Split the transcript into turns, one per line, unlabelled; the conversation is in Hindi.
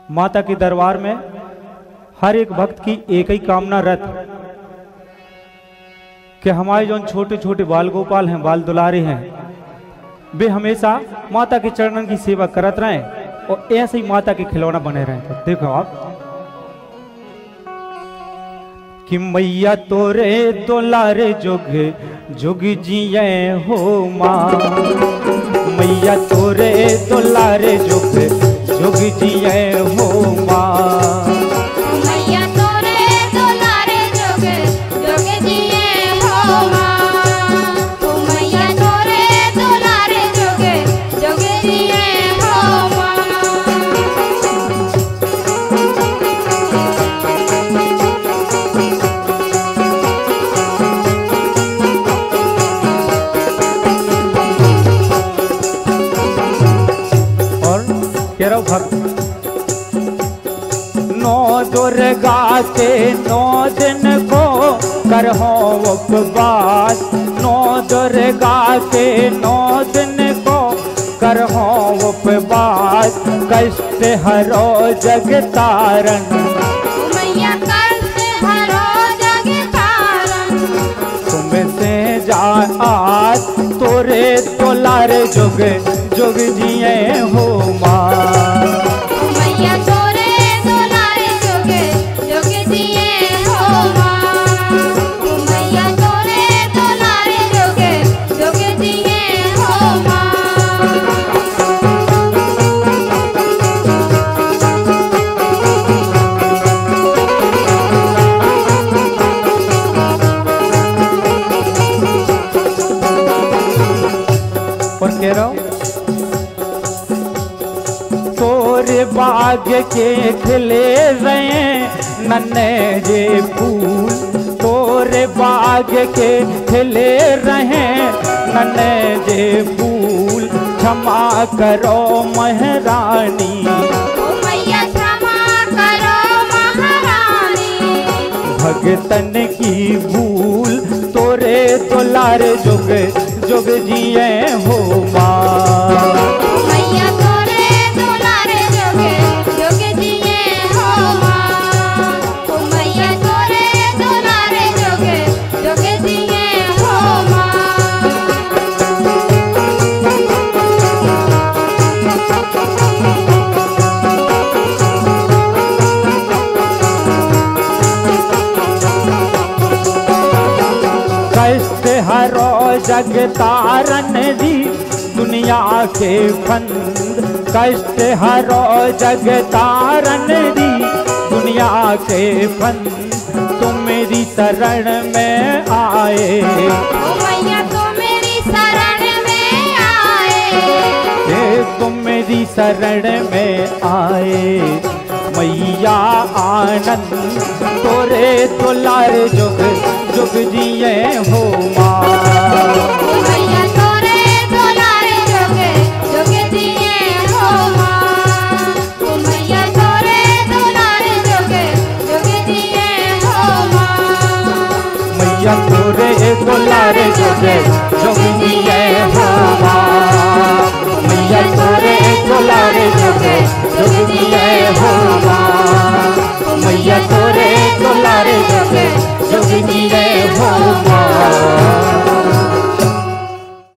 माता के दरबार में हर एक भक्त की एक ही कामना रहती कि हमारे जो छोटे छोटे बाल गोपाल हैं, बाल दुलारे हैं, वे हमेशा माता के चरणन की सेवा करत रहें और ऐसे ही माता के खिलौना बने रहें। तो देखो आप कि मैया तोरे दुलारे जुग जुग जिये हो माँ, मैया तोरे दुलारे जुग जुग जिये हो माँ,
मैया तोरे दुलारे जुग जुग जिये हो माँ, मैया तोरे दुलारे जुग जुग जिये हो माँ।
कह रहा हूँ भक्त नौ दुर्गा के 9 दिन को करहो उपवास, 9 दुर्गा के 9 दिन को करहो उपवास, कष्ट हरो जग तारण,
मैया कष्ट हरो जग तारण,
तुमसे जा आज तोरे दुलारे जुग जुग जिये हो माँ,
मैया तोरे दुलारे जुग जुग जिये हो माँ, मैया तोरे दुलारे जुग जुग जिये हो माँ।
और कह रहा हूँ तोरे बाग के खिले रहे नन्हे जे फूल, तोरे बाग के खिले रहे नन्हे जे फूल, क्षमा करो महारानी,
मैया क्षमा करो महारानी,
भगतन की भूल, तोरे दुलारे जुग जुग जिये हो माँ,
मैया तोरे दुलारे जुग जुग जिये हो माँ, मैया तोरे दुलारे जुग जुग जिये हो माँ।
कष्ट हरो जग तारन दी दुनिया के फंद, कष्ट हरो जग तारन दी दुनिया के फंद, तुम मेरी शरण में आए,
मैया तो मेरी शरण में आए,
तुम मेरी शरण में आए, मैया आनंद तोरे दुलारे जुग जुग जिये हो माँ,
मैया तोरे दुलारे जुग जुग जिये हो माँ, मैया तोरे दुलारे जुग जुग जिये हो माँ,
मैया तोरे दुलारे जुग जुग जिये हो माँ।